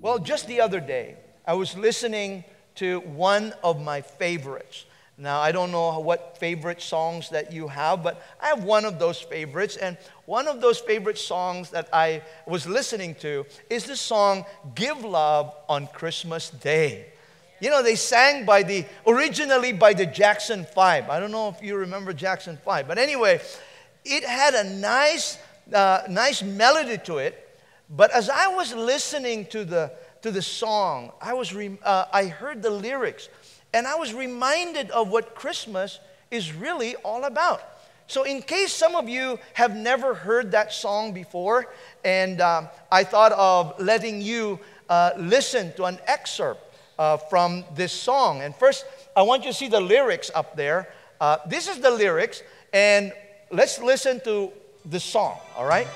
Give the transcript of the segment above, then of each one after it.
Well, just the other day, I was listening to one of my favorites. Now, I don't know what favorite songs that you have, but I have one of those favorites. And one of those favorite songs that I was listening to is the song, Give Love on Christmas Day. You know, they sang originally by the Jackson 5. I don't know if you remember Jackson 5. But anyway, it had a nice melody to it. But as I was listening to the song, I heard the lyrics. And I was reminded of what Christmas is really all about. So in case some of you have never heard that song before, and I thought of letting you listen to an excerpt from this song. And first, I want you to see the lyrics up there. This is the lyrics, and let's listen to the song, all right?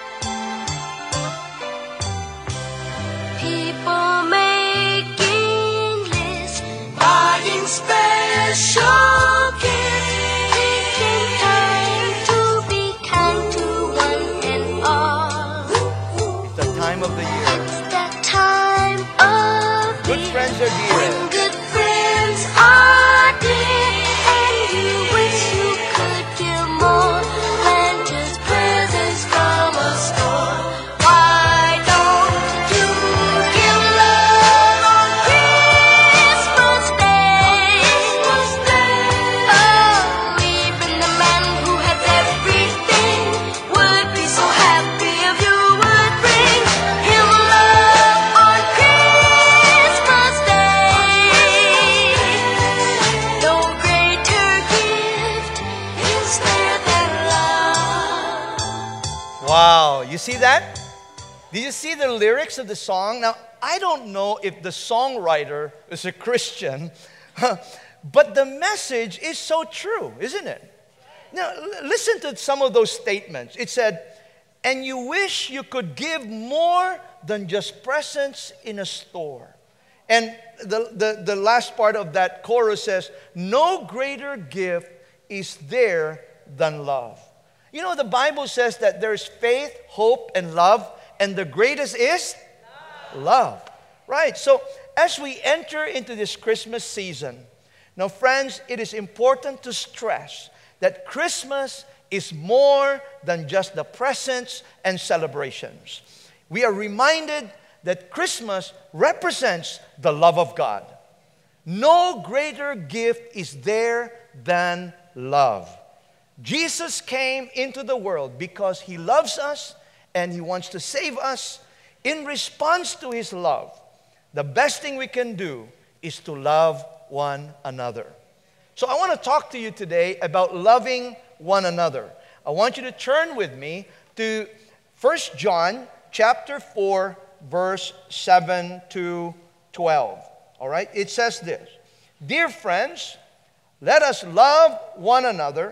People making lists, buying special gifts, taking time to be kind to one and all. It's the time of the year. It's that time of Good year friends are dear. when good friends are dear, and you wish you could give more than just presents from a store. Why don't you give love on Christmas Day? Oh, even the man who has everything would be so happy if you would bring him love on Christmas Day. No greater gift is there than love. Wow, you see that? Did you see the lyrics of the song? Now, I don't know if the songwriter is a Christian, but the message is so true, isn't it? Now, listen to some of those statements. It said, and you wish you could give more than just presents in a store. And the last part of that chorus says, no greater gift is there than love. You know, the Bible says that there's faith, hope, and love, and the greatest is love. Right? So, as we enter into this Christmas season, now, friends, it is important to stress that Christmas is more than just the presents and celebrations. We are reminded that Christmas represents the love of God. No greater gift is there than love. Jesus came into the world because He loves us and He wants to save us. In response to His love, the best thing we can do is to love one another. So I want to talk to you today about loving one another. I want you to turn with me to 1 John chapter 4, verse 7 to 12. All right? It says this, dear friends, let us love one another,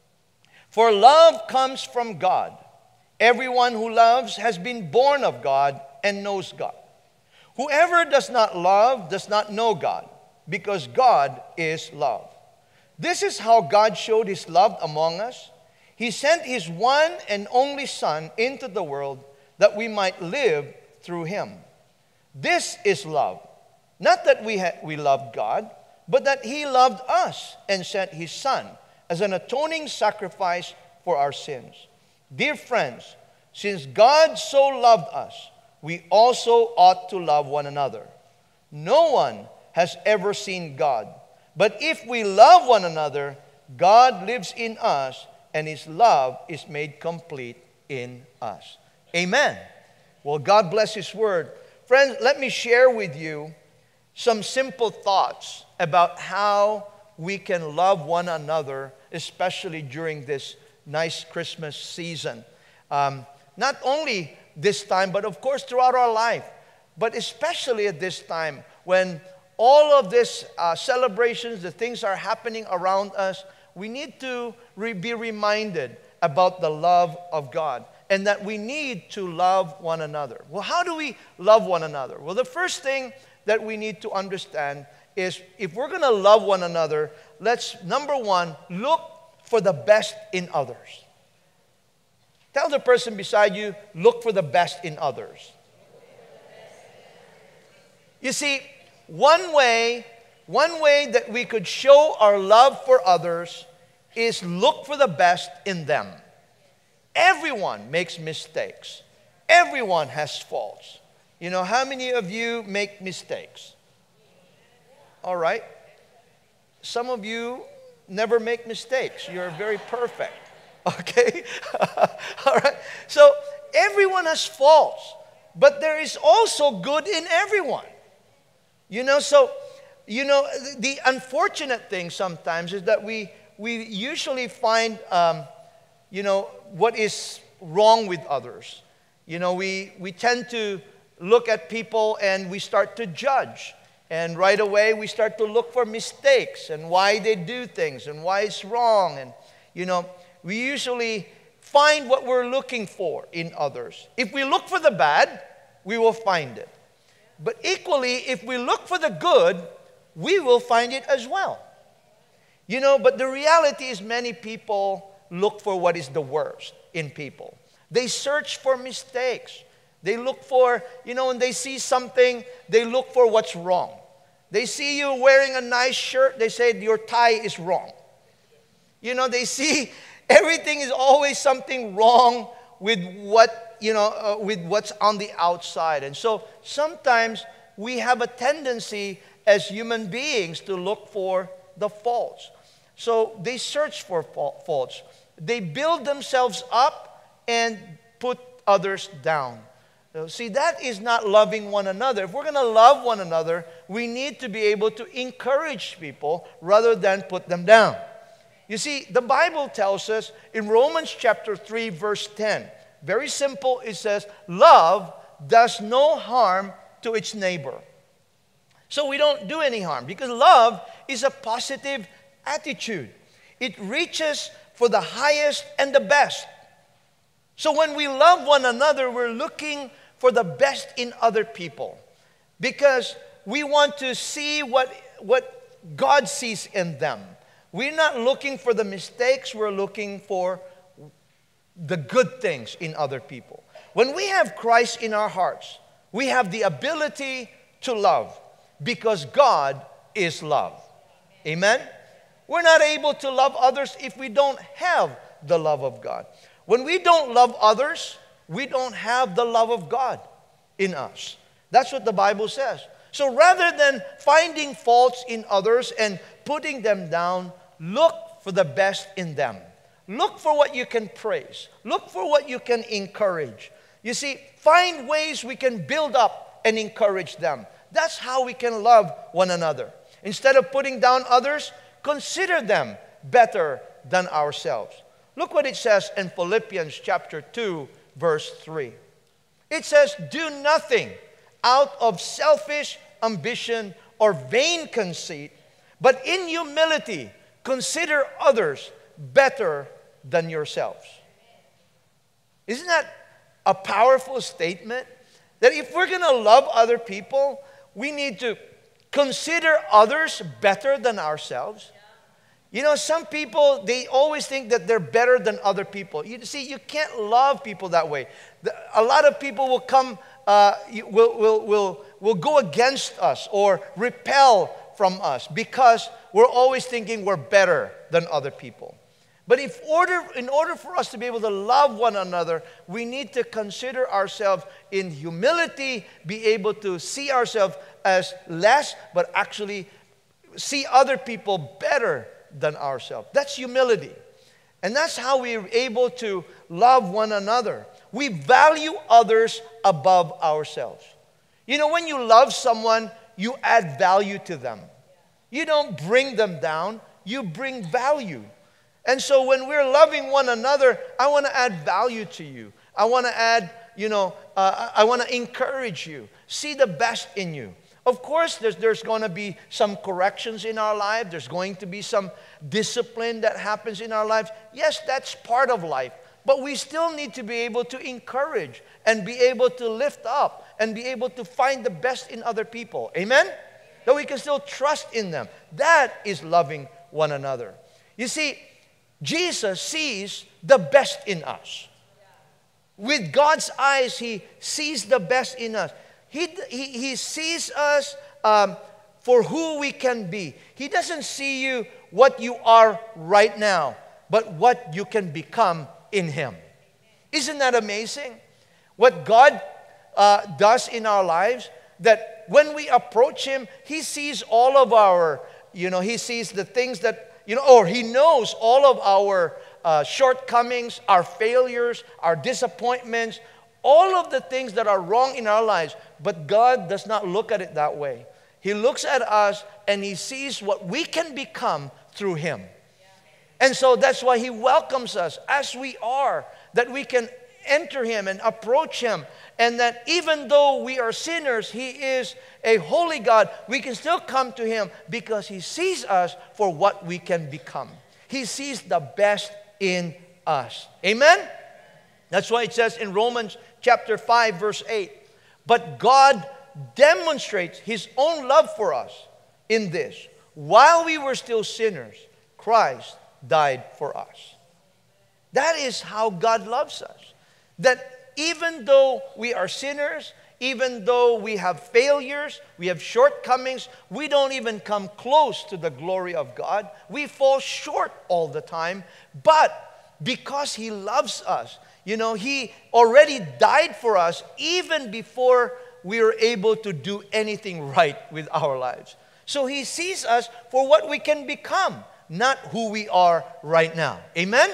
for love comes from God. Everyone who loves has been born of God and knows God. Whoever does not love does not know God, because God is love. This is how God showed His love among us. He sent His one and only Son into the world that we might live through Him. This is love. Not that we loved God, but that He loved us and sent His Son as an atoning sacrifice for our sins. Dear friends, since God so loved us, we also ought to love one another. No one has ever seen God, but if we love one another, God lives in us, and His love is made complete in us. Amen. Well, God bless His word. Friends, let me share with you some simple thoughts about how we can love one another, especially during this nice Christmas season. Not only this time, but of course throughout our life. But especially at this time when all of this celebrations, the things are happening around us, we need to be reminded about the love of God and that we need to love one another. Well, how do we love one another? Well, the first thing that we need to understand is if we're going to love one another, let's, number one, look for the best in others. Tell the person beside you, look for the best in others. You see, one way that we could show our love for others is look for the best in them. Everyone makes mistakes. Everyone has faults. You know, how many of you make mistakes? All right. Some of you never make mistakes. You're very perfect. Okay? All right. So everyone has faults, but there is also good in everyone. You know, so, you know, the unfortunate thing sometimes is that we usually find, you know, what is wrong with others. You know, we tend to look at people and we start to judge. And right away we start to look for mistakes and why they do things and why it's wrong. And, you know, we usually find what we're looking for in others. If we look for the bad, we will find it. But equally, if we look for the good, we will find it as well. You know, but the reality is many people look for what is the worst in people. They search for mistakes. They look for, you know, when they see something, they look for what's wrong. They see you wearing a nice shirt, they say your tie is wrong. You know, they see everything is always something wrong with what, you know, with what's on the outside. And so sometimes we have a tendency as human beings to look for the faults. So they search for faults. They build themselves up and put others down. So, see, that is not loving one another. If we're going to love one another, we need to be able to encourage people rather than put them down. You see, the Bible tells us in Romans chapter 3, verse 10, very simple, it says, love does no harm to its neighbor. So we don't do any harm because love is a positive attitude. It reaches for the highest and the best. So when we love one another, we're looking for the best in other people because we want to see what God sees in them. We're not looking for the mistakes, we're looking for the good things in other people. When we have Christ in our hearts, we have the ability to love because God is love. Amen? We're not able to love others if we don't have the love of God. When we don't love others, we don't have the love of God in us. That's what the Bible says. So rather than finding faults in others and putting them down, look for the best in them. Look for what you can praise. Look for what you can encourage. You see, find ways we can build up and encourage them. That's how we can love one another. Instead of putting down others, consider them better than ourselves. Look what it says in Philippians chapter 2, verse 3. It says, do nothing out of selfish ambition or vain conceit, but in humility consider others better than yourselves. Isn't that a powerful statement? That if we're going to love other people, we need to consider others better than ourselves. You know, some people, they always think that they're better than other people. You see, you can't love people that way. A lot of people will come, will go against us or repel from us because we're always thinking we're better than other people. But in order for us to be able to love one another, we need to consider ourselves in humility, be able to see ourselves as less, but actually see other people better than ourselves. That's humility. And that's how we're able to love one another. We value others above ourselves. You know, when you love someone, you add value to them. You don't bring them down, you bring value. And so when we're loving one another, I want to add value to you. I want to add, I want to encourage you. See the best in you. Of course, there's going to be some corrections in our life. There's going to be some discipline that happens in our lives. Yes, that's part of life. But we still need to be able to encourage and be able to lift up and be able to find the best in other people. Amen? That we can still trust in them. That is loving one another. You see, Jesus sees the best in us. With God's eyes, He sees the best in us. He sees us for who we can be. He doesn't see you what you are right now, but what you can become in Him. Isn't that amazing? What God does in our lives, that when we approach Him, He sees all of our, He sees the things that, or He knows all of our shortcomings, our failures, our disappointments, all of the things that are wrong in our lives. But God does not look at it that way. He looks at us and He sees what we can become through Him. And so that's why He welcomes us as we are, that we can enter Him and approach Him. And that even though we are sinners, He is a holy God, we can still come to Him because He sees us for what we can become. He sees the best in us. Amen? That's why it says in Romans chapter 5, verse 8, but God demonstrates His own love for us in this: while we were still sinners, Christ died for us. That is how God loves us. That even though we are sinners, even though we have failures, we have shortcomings, we don't even come close to the glory of God. We fall short all the time. But because He loves us, He already died for us even before we were able to do anything right with our lives. So He sees us for what we can become, not who we are right now. Amen?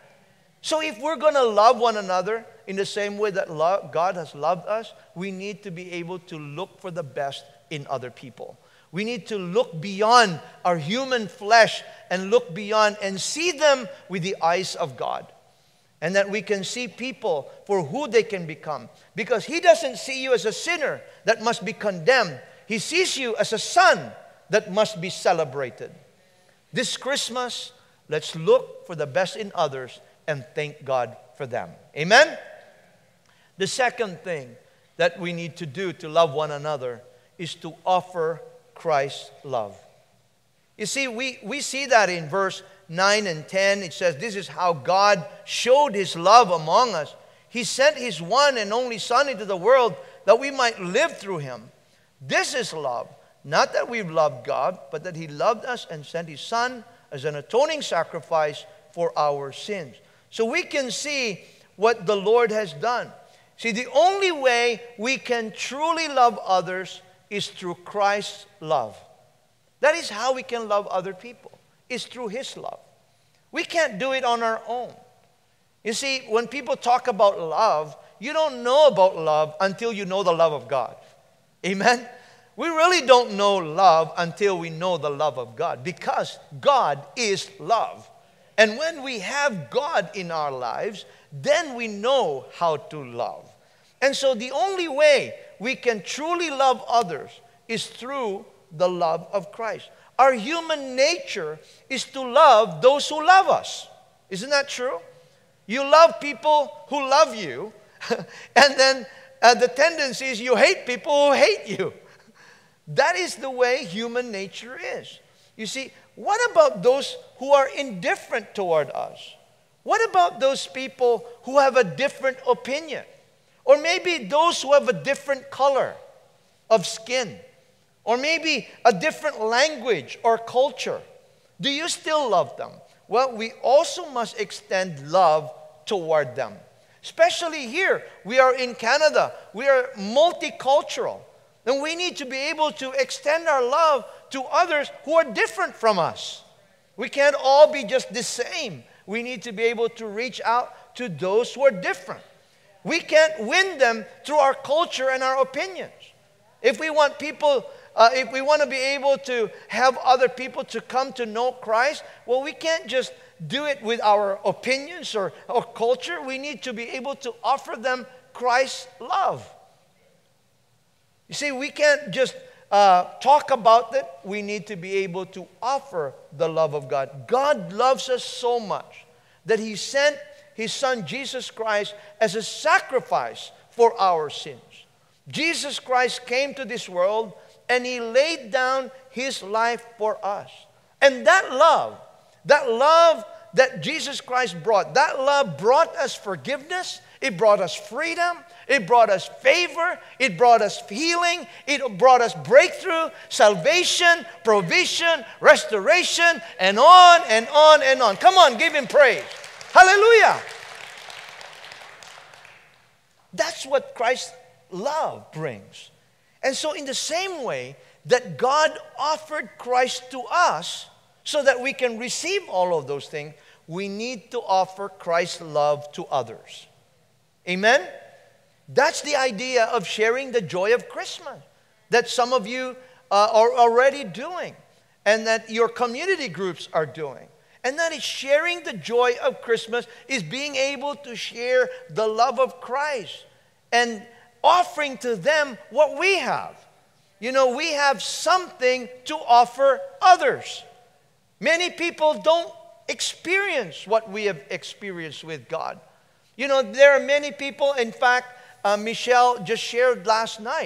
So if we're going to love one another in the same way that God has loved us, we need to be able to look for the best in other people. We need to look beyond our human flesh and look beyond and see them with the eyes of God. And that we can see people for who they can become. Because He doesn't see you as a sinner that must be condemned. He sees you as a son that must be celebrated. This Christmas, let's look for the best in others and thank God for them. Amen? The second thing that we need to do to love one another is to offer Christ's love. You see, we see that in verse 9 and 10. It says, this is how God showed His love among us. He sent His one and only Son into the world that we might live through Him. This is love. Not that we've loved God, but that He loved us and sent His Son as an atoning sacrifice for our sins. So we can see what the Lord has done. See, the only way we can truly love others is through Christ's love. That is how we can love other people, is through His love. We can't do it on our own. You see, when people talk about love, you don't know about love until you know the love of God. Amen? We really don't know love until we know the love of God, because God is love. And when we have God in our lives, then we know how to love. And so the only way we can truly love others is through the love of Christ. Our human nature is to love those who love us. Isn't that true? You love people who love you, and then the tendency is you hate people who hate you. That is the way human nature is. You see, what about those who are indifferent toward us? What about those people who have a different opinion? Or maybe those who have a different color of skin? Or maybe a different language or culture? Do you still love them? Well, we also must extend love toward them. Especially here, we are in Canada. We are multicultural. And we need to be able to extend our love to others who are different from us. We can't all be just the same. We need to be able to reach out to those who are different. We can't win them through our culture and our opinions. If we want people, if we want to be able to have other people to come to know Christ, well, we can't just do it with our opinions or culture. We need to be able to offer them Christ's love. You see, we can't just talk about it. We need to be able to offer the love of God. God loves us so much that He sent His Son Jesus Christ as a sacrifice for our sins. Jesus Christ came to this world and He laid down His life for us. And that love that Jesus Christ brought, that love brought us forgiveness. It brought us freedom. It brought us favor. It brought us healing. It brought us breakthrough, salvation, provision, restoration, and on and on and on. Come on, give Him praise. Hallelujah. That's what Christ's love brings. And so in the same way that God offered Christ to us so that we can receive all of those things, we need to offer Christ's love to others. Amen? That's the idea of sharing the joy of Christmas that some of you are already doing and that your community groups are doing. And that is sharing the joy of Christmas is being able to share the love of Christ and offering to them what we have. You know, we have something to offer others. Many people don't experience what we have experienced with God. You know, there are many people, in fact, Michelle just shared last night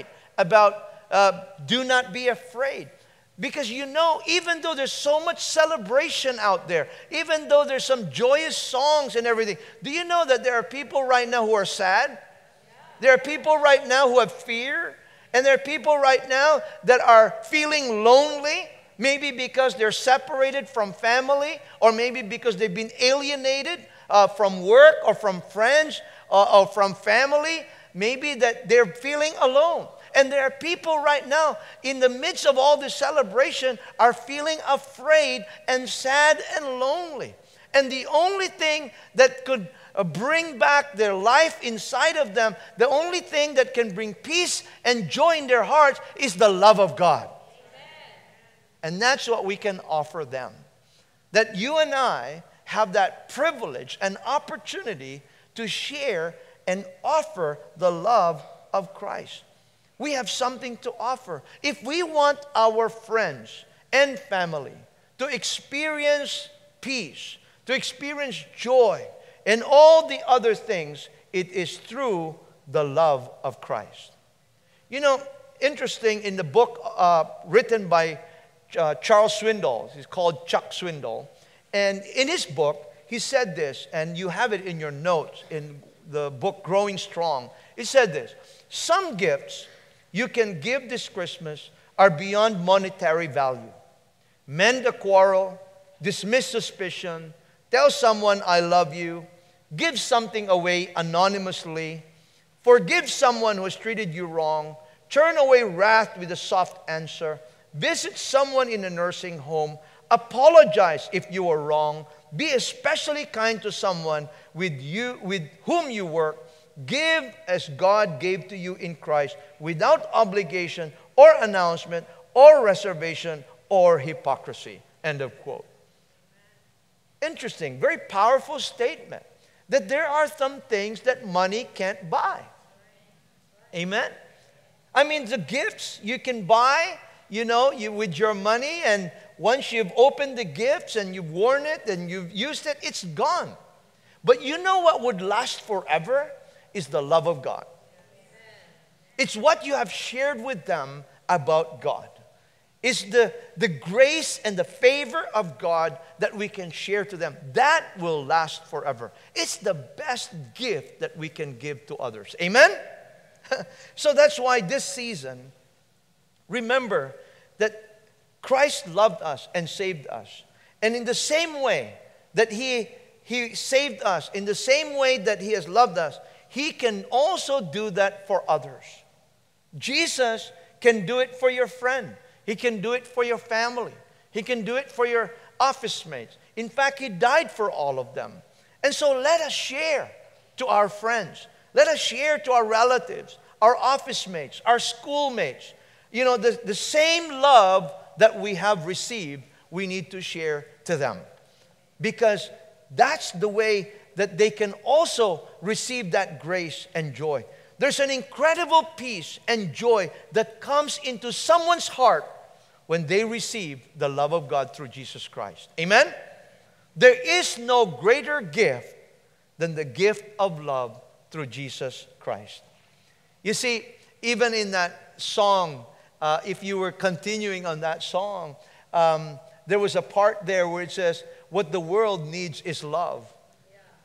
about do not be afraid. Because you know, even though there's so much celebration out there, even though there's some joyous songs and everything, do you know that there are people right now who are sad? There are people right now who have fear. And there are people right now that are feeling lonely, maybe because they're separated from family, or maybe because they've been alienated from work or from friends or from family. Maybe that they're feeling alone. And there are people right now in the midst of all this celebration are feeling afraid and sad and lonely. And the only thing that could bring back their life inside of them, the only thing that can bring peace and joy in their hearts is the love of God. Amen. And that's what we can offer them. That you and I have that privilege and opportunity to share and offer the love of Christ. We have something to offer. If we want our friends and family to experience peace, to experience joy, and all the other things, it is through the love of Christ. You know, interesting, in the book written by Charles Swindoll, he's called Chuck Swindoll, and in his book, he said this, and you have it in your notes in the book Growing Strong. He said this: some gifts you can give this Christmas are beyond monetary value. Mend a quarrel, dismiss suspicion, tell someone I love you, give something away anonymously, forgive someone who has treated you wrong, turn away wrath with a soft answer, visit someone in a nursing home, apologize if you are wrong, be especially kind to someone with whom you work, give as God gave to you in Christ without obligation or announcement or reservation or hypocrisy. End of quote. Interesting, very powerful statement that there are some things that money can't buy. Amen? I mean, the gifts you can buy, you know, with your money, and once you've opened the gifts and you've worn it and you've used it, it's gone. But you know what would last forever is the love of God. It's what you have shared with them about God. It's the grace and the favor of God that we can share to them. That will last forever. It's the best gift that we can give to others. Amen? So that's why this season, remember that Christ loved us and saved us. And in the same way that He saved us, in the same way that He has loved us, He can also do that for others. Jesus can do it for your friend. He can do it for your family. He can do it for your office mates. In fact, He died for all of them. And so let us share to our friends. Let us share to our relatives, our office mates, our schoolmates. You know, the same love that we have received, we need to share to them. Because that's the way that they can also receive that grace and joy. There's an incredible peace and joy that comes into someone's heart when they receive the love of God through Jesus Christ. Amen? There is no greater gift than the gift of love through Jesus Christ. You see, even in that song, if you were continuing on that song, there was a part there where it says, what the world needs is love.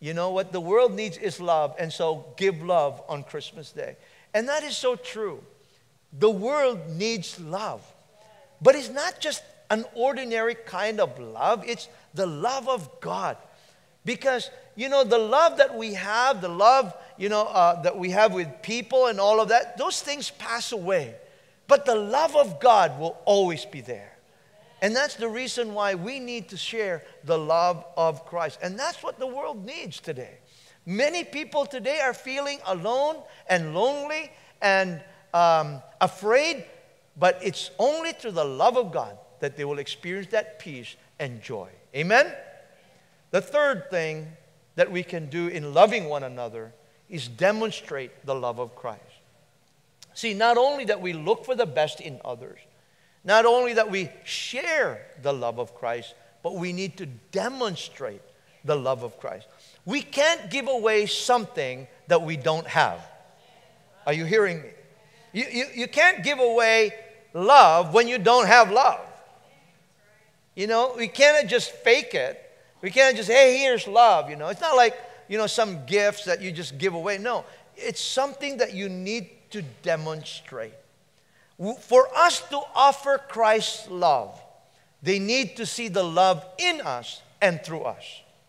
You know, what the world needs is love, and so give love on Christmas Day. And that is so true. The world needs love. But it's not just an ordinary kind of love. It's the love of God. Because, you know, the love that we have, the love, that we have with people and all of that, those things pass away. But the love of God will always be there. And that's the reason why we need to share the love of Christ. And that's what the world needs today. Many people today are feeling alone and lonely and afraid, but it's only through the love of God that they will experience that peace and joy. Amen? The third thing that we can do in loving one another is demonstrate the love of Christ. See, not only that we look for the best in others, not only that we share the love of Christ, but we need to demonstrate the love of Christ. We can't give away something that we don't have. Are you hearing me? You can't give away love when you don't have love. You know, we cannot just fake it. We can't just, hey, here's love. You know, it's not like, some gifts that you just give away. No, it's something that you need to demonstrate. For us to offer Christ's love, they need to see the love in us and through us.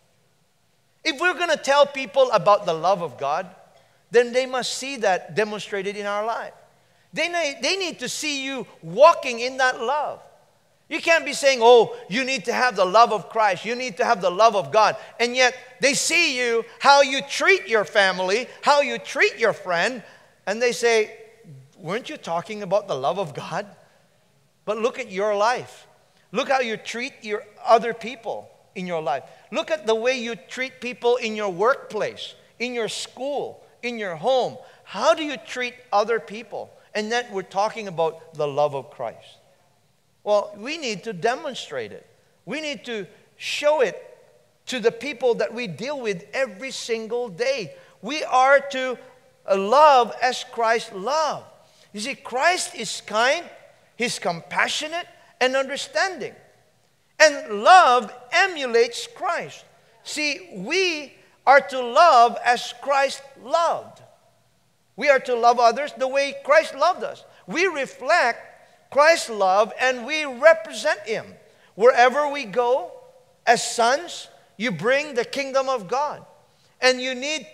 If we're going to tell people about the love of God, then they must see that demonstrated in our life. They need to see you walking in that love. You can't be saying, oh, you need to have the love of Christ. You need to have the love of God. And yet they see you, how you treat your family, how you treat your friend, and they say, weren't you talking about the love of God? But look at your life. Look how you treat your other people in your life. Look at the way you treat people in your workplace, in your school, in your home. How do you treat other people? And then we're talking about the love of Christ. Well, we need to demonstrate it. We need to show it to the people that we deal with every single day. We are to love as Christ loved. You see, Christ is kind, He's compassionate and understanding. And love emulates Christ. See, we are to love as Christ loved. We are to love others the way Christ loved us. We reflect Christ's love and we represent Him. Wherever we go, as sons, you bring the kingdom of God. And you need,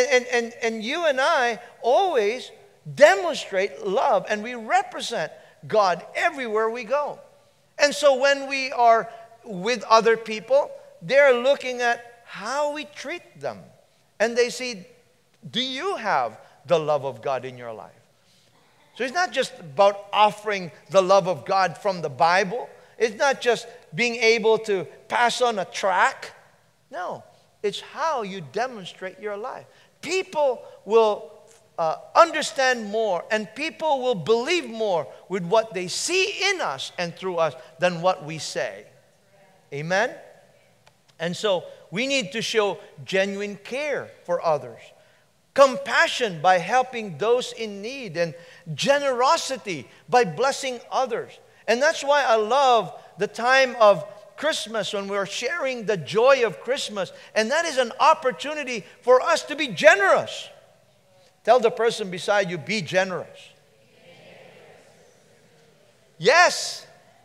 and you and I always demonstrate love, and we represent God everywhere we go. And so when we are with other people, they're looking at how we treat them. And they see, do you have the love of God in your life? So it's not just about offering the love of God from the Bible. It's not just being able to pass on a tract. No, it's how you demonstrate your life. People will understand more, and people will believe more with what they see in us and through us than what we say. Amen? And so we need to show genuine care for others, compassion by helping those in need, and generosity by blessing others. And that's why I love the time of Christmas when we're sharing the joy of Christmas. And that is an opportunity for us to be generous. Tell the person beside you, be generous. Yes.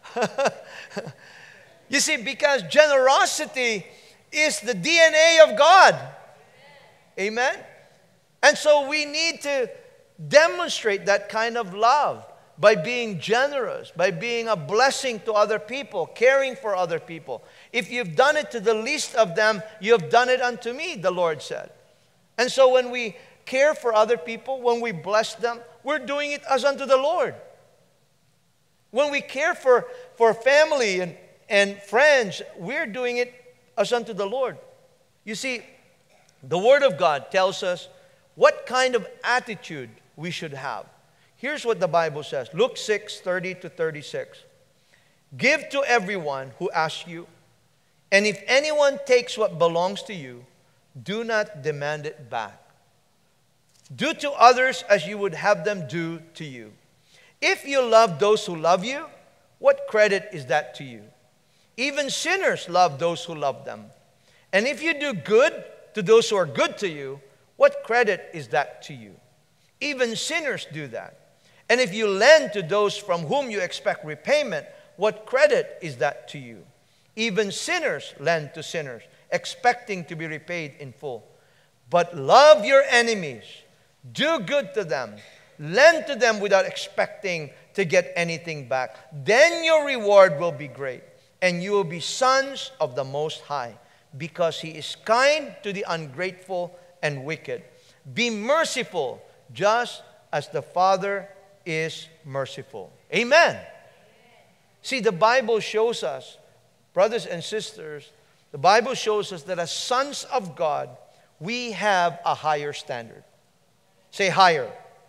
You see, because generosity is the DNA of God. Amen? And so we need to demonstrate that kind of love by being generous, by being a blessing to other people, caring for other people. If you've done it to the least of them, you have done it unto me, the Lord said. And so when we care for other people, when we bless them, we're doing it as unto the Lord. When we care for family and friends, we're doing it as unto the Lord. You see, the Word of God tells us what kind of attitude we should have. Here's what the Bible says. Luke 6:30-36. Give to everyone who asks you, and if anyone takes what belongs to you, do not demand it back. Do to others as you would have them do to you. If you love those who love you, what credit is that to you? Even sinners love those who love them. And if you do good to those who are good to you, what credit is that to you? Even sinners do that. And if you lend to those from whom you expect repayment, what credit is that to you? Even sinners lend to sinners, expecting to be repaid in full. But love your enemies, do good to them, lend to them without expecting to get anything back. Then your reward will be great, and you will be sons of the Most High, because He is kind to the ungrateful and wicked. Be merciful, just as the Father is merciful. Amen. See, the Bible shows us, brothers and sisters, the Bible shows us that as sons of God, we have a higher standard. Say higher.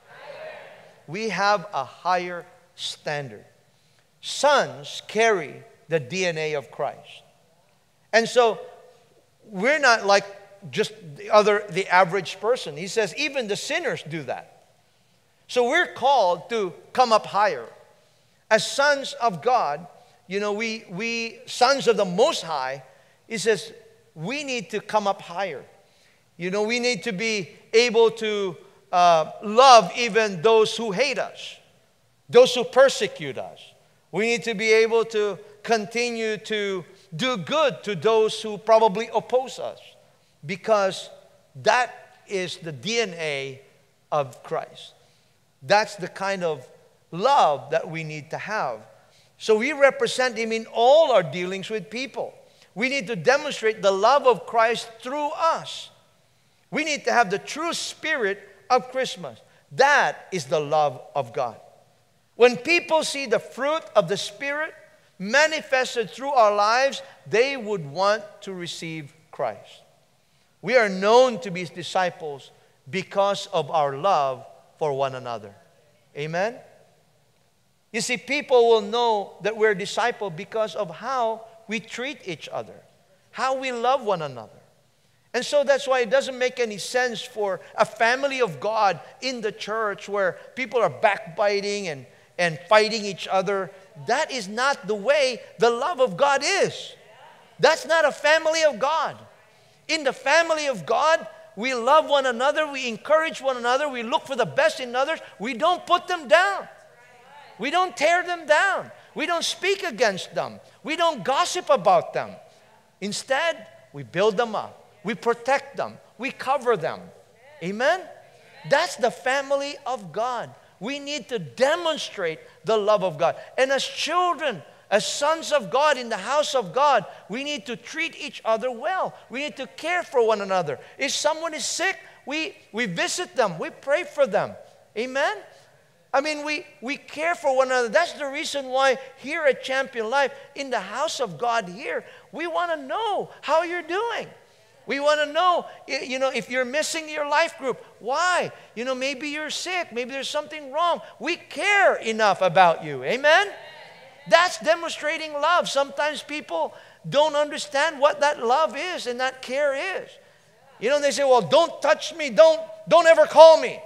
We have a higher standard. Sons carry the DNA of Christ. And so, we're not like just the average person. He says even the sinners do that. So we're called to come up higher. As sons of God, we sons of the Most High, he says we need to come up higher. We need to be able to love even those who hate us, those who persecute us. We need to be able to continue to do good to those who probably oppose us, because that is the DNA of Christ. That's the kind of love that we need to have. So we represent Him in all our dealings with people. We need to demonstrate the love of Christ through us. We need to have the true spirit of Christmas. That is the love of God. When people see the fruit of the Spirit manifested through our lives, they would want to receive Christ. We are known to be His disciples because of our love for one another. Amen? You see, people will know that we're disciples because of how we treat each other, how we love one another. And so that's why it doesn't make any sense for a family of God in the church where people are backbiting and fighting each other. That is not the way the love of God is. That's not a family of God. In the family of God, we love one another, we encourage one another, we look for the best in others. We don't put them down. We don't tear them down. We don't speak against them. We don't gossip about them. Instead, we build them up. We protect them. We cover them. Amen? That's the family of God. We need to demonstrate the love of God. And as children, as sons of God in the house of God, we need to treat each other well. We need to care for one another. If someone is sick, we visit them. We pray for them. Amen? I mean, we care for one another. That's the reason why here at Champion Life, in the house of God here, we want to know how you're doing. We want to know, if you're missing your life group. Why? Maybe you're sick. Maybe there's something wrong. We care enough about you. Amen? That's demonstrating love. Sometimes people don't understand what that love is and that care is. They say, well, don't touch me. Don't ever call me.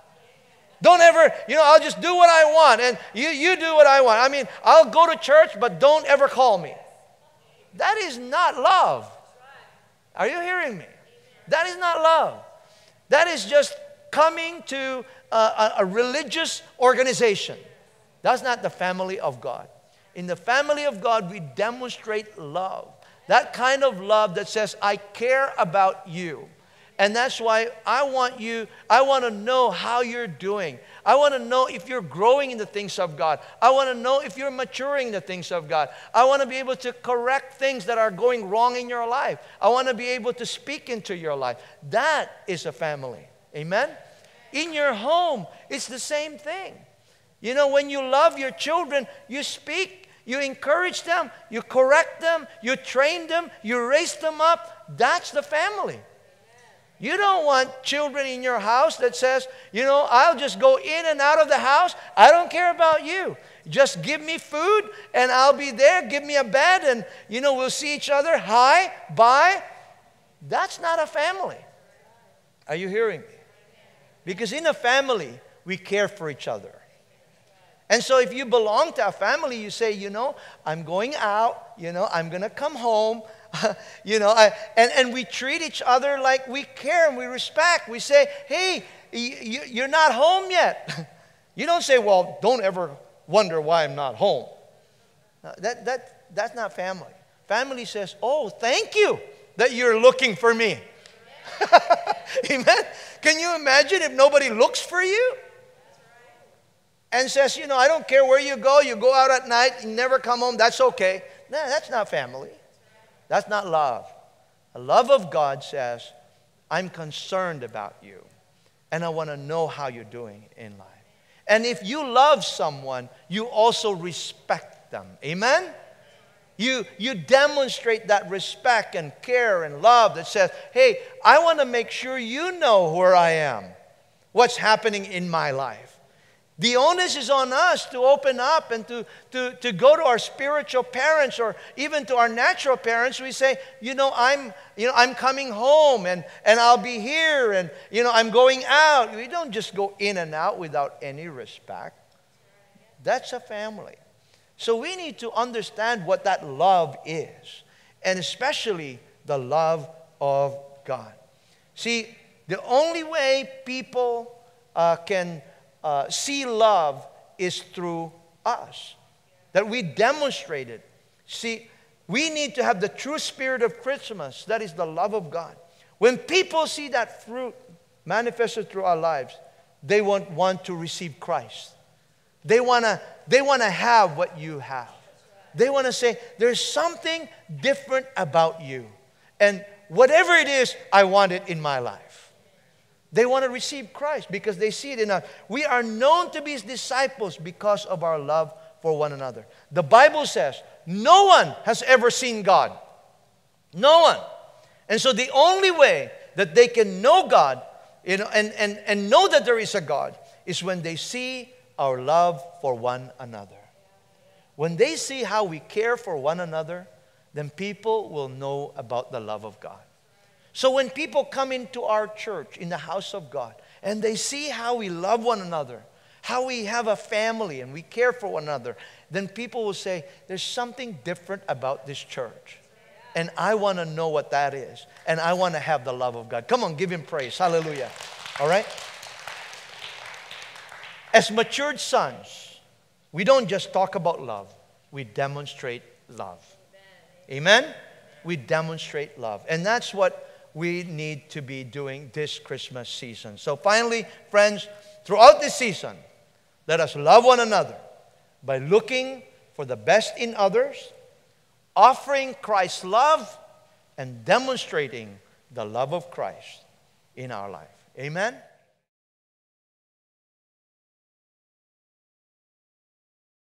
Don't ever, I'll just do what I want. And you do what I want. I mean, I'll go to church, but don't ever call me. That is not love. Are you hearing me? That is not love. That is just coming to a religious organization. That's not the family of God. In the family of God, we demonstrate love. That kind of love that says, I care about you. And that's why I want to know how you're doing. I want to know if you're growing in the things of God. I want to know if you're maturing in the things of God. I want to be able to correct things that are going wrong in your life. I want to be able to speak into your life. That is a family. Amen? In your home, it's the same thing. When you love your children, you speak, you encourage them, you correct them, you train them, you raise them up. That's the family. You don't want children in your house that says, I'll just go in and out of the house. I don't care about you. Just give me food and I'll be there. Give me a bed and, we'll see each other. Hi, bye. That's not a family. Are you hearing me? Because in a family, we care for each other. And so if you belong to a family, you say, I'm going out, I'm going to come home. And we treat each other like we care and we respect. We say, hey, you're not home yet. You don't say, well, don't ever wonder why I'm not home. No, that's not family. Family says, oh, thank you that you're looking for me. Amen? Can you imagine if nobody looks for you? And says, I don't care where you go out at night, you never come home, that's okay. No, that's not family. That's not love. The love of God says, I'm concerned about you, and I want to know how you're doing in life. And if you love someone, you also respect them. Amen? You demonstrate that respect and care and love that says, hey, I want to make sure you know where I am, what's happening in my life. The onus is on us to open up and to go to our spiritual parents or even to our natural parents. We say, I'm coming home and I'll be here and, I'm going out. We don't just go in and out without any respect. That's a family. So we need to understand what that love is, and especially the love of God. See, the only way people can see love is through us, that we demonstrate it. See, we need to have the true spirit of Christmas, that is the love of God. When people see that fruit manifested through our lives, they want to receive Christ. They want to have what you have. They want to say, there's something different about you. And whatever it is, I want it in my life. They want to receive Christ because they see it in us. We are known to be His disciples because of our love for one another. The Bible says, no one has ever seen God. No one. And so the only way that they can know God, and know that there is a God, is when they see our love for one another. When they see how we care for one another, then people will know about the love of God. So when people come into our church, in the house of God, and they see how we love one another, how we have a family and we care for one another, then people will say, there's something different about this church. And I want to know what that is. And I want to have the love of God. Come on, give Him praise. Hallelujah. All right? As matured sons, we don't just talk about love. We demonstrate love. Amen? We demonstrate love. And that's what we need to be doing this Christmas season. So finally, friends, throughout this season, let us love one another by looking for the best in others, offering Christ's love, and demonstrating the love of Christ in our life. Amen?